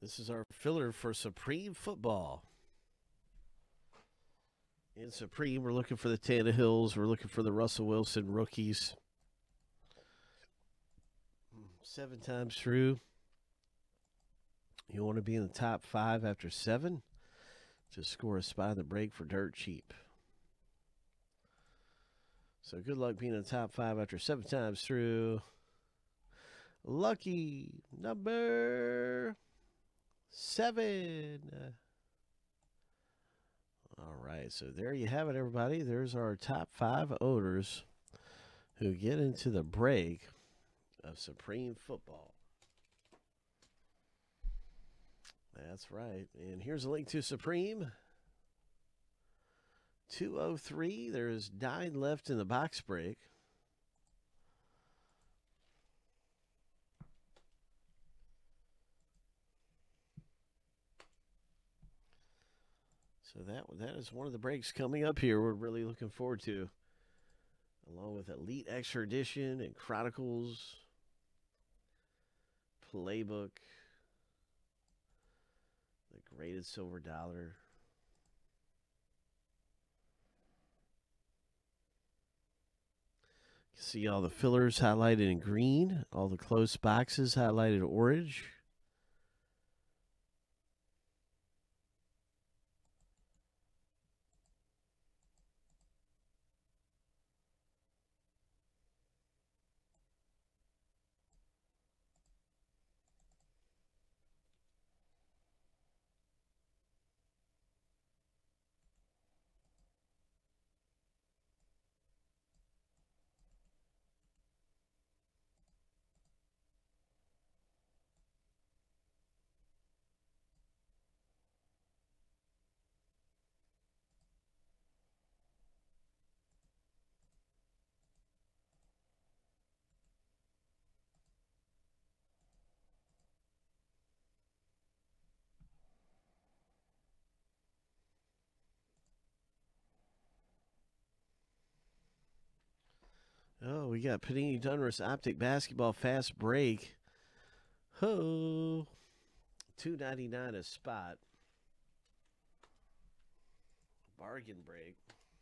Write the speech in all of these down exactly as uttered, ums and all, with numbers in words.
This is our filler for Supreme football. In Supreme, we're looking for the Tannehills. We're looking for the Russell Wilson rookies. Seven times through. You want to be in the top five after seven? Just score a spot in the break for dirt cheap. So good luck being in the top five after seven times through. Lucky number seven. All right, so there you have it, everybody. There's our top five owners who get into the break of Supreme football. That's right. And here's a link to Supreme. two oh three. There's nine left in the box break. So that that is one of the breaks coming up here we're really looking forward to. Along with Elite Extra Edition and Chronicles, Playbook, the Graded Silver Dollar. You can see all the fillers highlighted in green, all the close boxes highlighted orange. Oh, we got Panini Donruss Optic Basketball Fast Break. Ho! two ninety-nine a spot. Bargain break.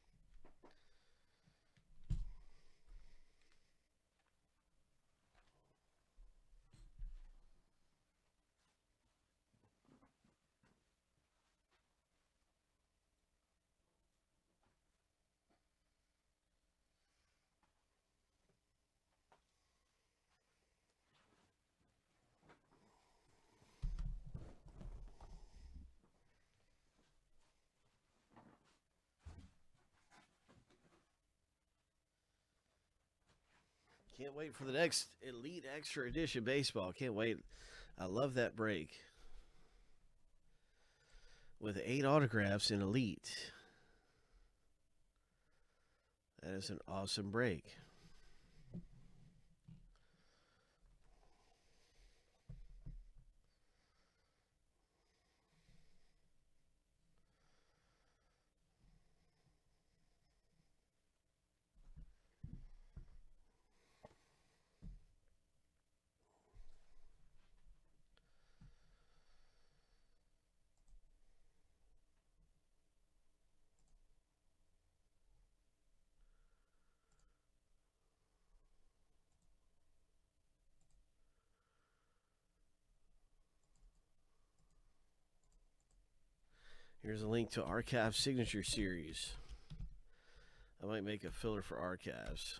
Can't wait for the next Elite Extra Edition baseball. Can't wait. I love that break. With eight autographs in Elite. That is an awesome break. Here's a link to Archive Signature Series. I might make a filler for Archives.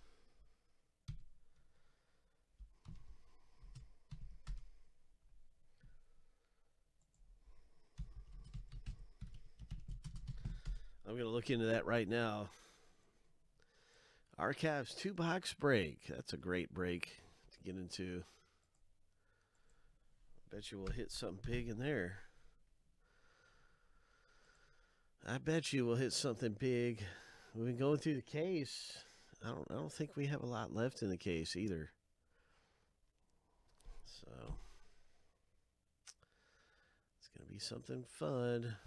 I'm going to look into that right now. Archives two-box break. That's a great break to get into. I bet you we'll hit something big in there. I bet you we'll hit something big. We've been going through the case. I don't I don't think we have a lot left in the case either. So it's going to be something fun.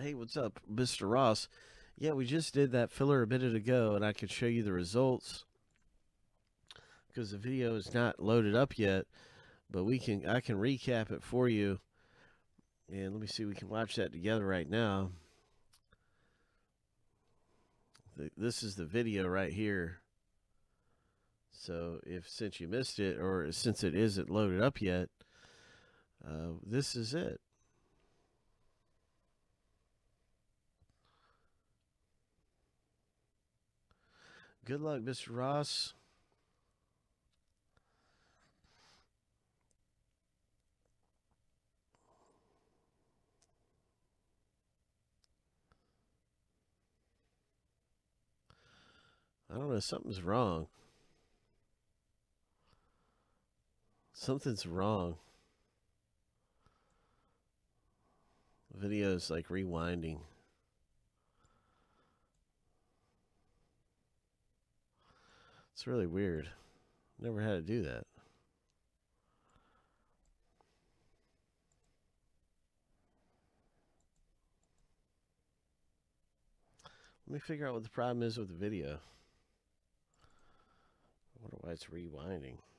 Hey, what's up, Mister Ross? Yeah, we just did that filler a minute ago, and I could show you the results because the video is not loaded up yet. But we can, I can recap it for you, and let me see. We can watch that together right now. This is the video right here. So if since you missed it, or since it isn't loaded up yet, uh, this is it. Good luck, Mister Ross. I don't know, something's wrong. Something's wrong. The video's like rewinding. It's really weird. Never had to do that. Let me figure out what the problem is with the video. I wonder why it's rewinding.